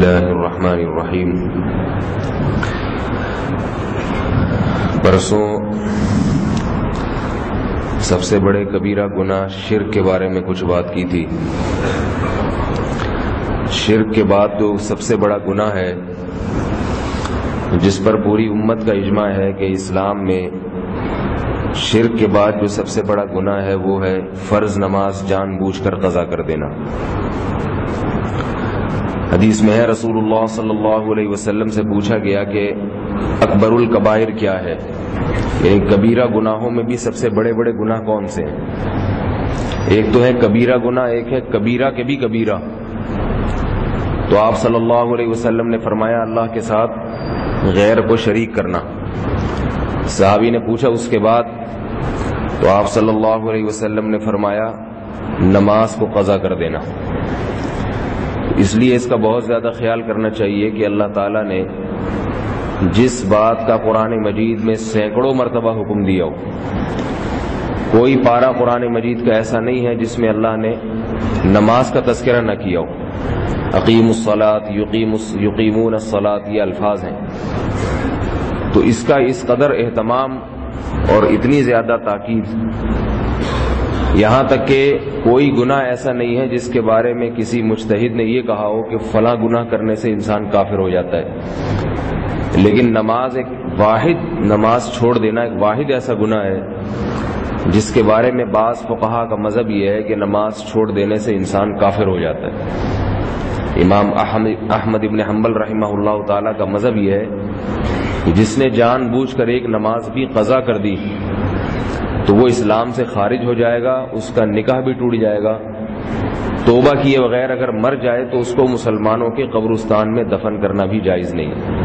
اللہ الرحمن الرحیم۔ پرسوں سب سے بڑے کبیرہ گناہ شرک کے بارے میں کچھ بات کی تھی۔ شرک کے بعد جو سب سے بڑا گناہ ہے جس پر پوری امت کا اجماع ہے کہ اسلام میں شرک کے بعد جو سب سے بڑا گناہ ہے وہ ہے فرض نماز جان بوجھ کر قضا کر دینا۔ حدیث میں ہے رسول اللہ صلی اللہ علیہ وسلم سے پوچھا گیا کہ اکبر الکبائر کیا ہے، یعنی کبیرہ گناہوں میں بھی سب سے بڑے بڑے گناہ کون سے ہیں؟ ایک تو ہے کبیرہ گناہ، ایک ہے کبیرہ کے بھی کبیرہ۔ تو آپ صلی اللہ علیہ وسلم نے فرمایا اللہ کے ساتھ غیر کو شریک کرنا۔ صحابی نے پوچھا اس کے بعد؟ تو آپ صلی اللہ علیہ وسلم نے فرمایا نماز کو قضا کر دینا۔ اس لیے اس کا بہت زیادہ خیال کرنا چاہیے کہ اللہ تعالیٰ نے جس بات کا قرآن مجید میں سینکڑوں مرتبہ حکم دیا ہو، کوئی پارہ قرآن مجید کا ایسا نہیں ہے جس میں اللہ نے نماز کا تذکرہ نہ کیا ہو۔ اقیم الصلاۃ یقیمون الصلاۃ یہ الفاظ ہیں، تو اس کا اس قدر اہتمام اور اتنی زیادہ تاکید، یہاں تک کہ کوئی گناہ ایسا نہیں ہے جس کے بارے میں کسی مجتہد نے یہ کہا ہو کہ فلاں گناہ کرنے سے انسان کافر ہو جاتا ہے، لیکن نماز ایک واحد، نماز چھوڑ دینا ایک واحد ایسا گناہ ہے جس کے بارے میں بعض فقہا کا مذہب یہ ہے کہ نماز چھوڑ دینے سے انسان کافر ہو جاتا ہے۔ امام احمد ابن حنبل رحمہ اللہ تعالیٰ کا مذہب یہ ہے کہ جس نے جان بوجھ کر ایک نماز بھی قضا کر دی تو وہ اسلام سے خارج ہو جائے گا، اس کا نکاح بھی ٹوٹ جائے گا، توبہ کیے بغیر اگر مر جائے تو اس کو مسلمانوں کے قبرستان میں دفن کرنا بھی جائز نہیں ہے۔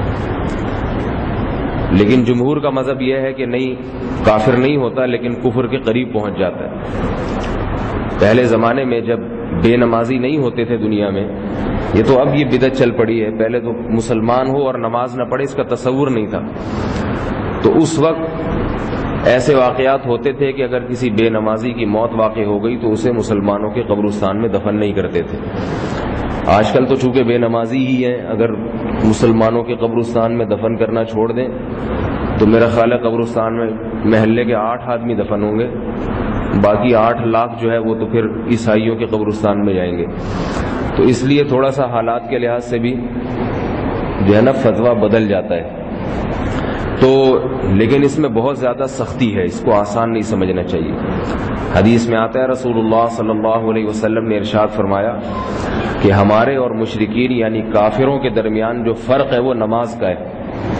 لیکن جمہور کا مذہب یہ ہے کہ نہیں، کافر نہیں ہوتا لیکن کفر کے قریب پہنچ جاتا ہے۔ پہلے زمانے میں جب بے نمازی نہیں ہوتے تھے دنیا میں، یہ تو اب یہ بدعت چل پڑی ہے، پہلے تو مسلمان ہو اور نماز نہ پڑھے اس کا تصور نہیں تھا، تو اس وقت ایسے واقعات ہوتے تھے کہ اگر کسی بے نمازی کی موت واقع ہو گئی تو اسے مسلمانوں کے قبرستان میں دفن نہیں کرتے تھے۔ آج کل تو چونکہ بے نمازی ہی ہیں، اگر مسلمانوں کے قبرستان میں دفن کرنا چھوڑ دیں تو میرا خیال ہے قبرستان میں محلے کے 8 آدمی دفن ہوں گے، باقی 8 لاکھ جو ہے وہ تو پھر عیسائیوں کے قبرستان میں جائیں گے۔ تو اس لیے تھوڑا سا حالات کے لحاظ سے بھی جو ہے نا فتویٰ بدل جاتا ہے، تو لیکن اس میں بہت زیادہ سختی ہے، اس کو آسان نہیں سمجھنا چاہیے۔ حدیث میں آتا ہے رسول اللہ صلی اللہ علیہ وسلم نے ارشاد فرمایا کہ ہمارے اور مشرکین یعنی کافروں کے درمیان جو فرق ہے وہ نماز کا ہے۔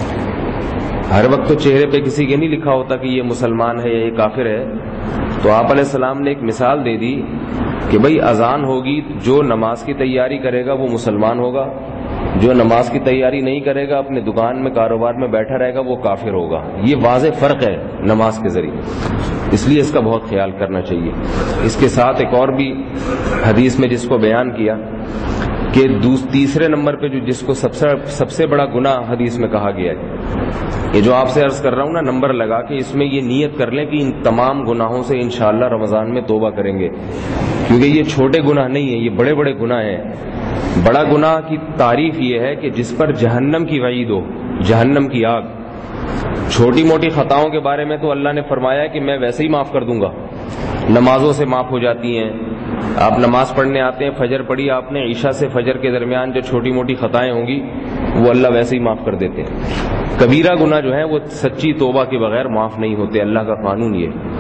ہر وقت تو چہرے پہ کسی کے نہیں لکھا ہوتا کہ یہ مسلمان ہے یا یہ کافر ہے، تو آپ علیہ السلام نے ایک مثال دے دی کہ بھئی اذان ہوگی، جو نماز کی تیاری کرے گا وہ مسلمان ہوگا، جو نماز کی تیاری نہیں کرے گا اپنے دکان میں کاروبار میں بیٹھا رہے گا وہ کافر ہوگا۔ یہ واضح فرق ہے نماز کے ذریعے، اس لیے اس کا بہت خیال کرنا چاہیے۔ اس کے ساتھ ایک اور بھی حدیث میں جس کو بیان کیا کہ تیسرے نمبر پہ جو جس کو سب سے بڑا گناہ حدیث میں کہا گیا ہے، یہ جو آپ سے عرض کر رہا ہوں نا، نمبر لگا کے اس میں یہ نیت کر لیں کہ ان تمام گناہوں سے انشاءاللہ رمضان میں توبہ کریں گے، کیونکہ یہ چھوٹے گناہ نہیں ہیں، یہ بڑے بڑے گناہ ہیں۔ بڑا گناہ کی تعریف یہ ہے کہ جس پر جہنم کی وعید ہو، جہنم کی آگ۔ چھوٹی موٹی خطاؤں کے بارے میں تو اللہ نے فرمایا کہ میں ویسے ہی معاف کر دوں گا، نمازوں سے معاف ہو جاتی ہیں۔ آپ نماز پڑھنے آتے ہیں، فجر پڑھی آپ نے، عشاء سے فجر کے درمیان جو چھوٹی موٹی خطائیں ہوں گی وہ اللہ ویسے ہی معاف کر دیتے ہیں۔ کبیرہ گناہ جو ہیں وہ سچی توبہ کے بغیر معاف نہیں ہوتے، اللہ کا قانون یہ ہے۔